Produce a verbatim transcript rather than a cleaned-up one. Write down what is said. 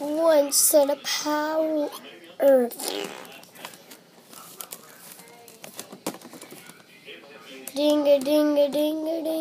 once to the power earth. Ding a ding a ding a ding.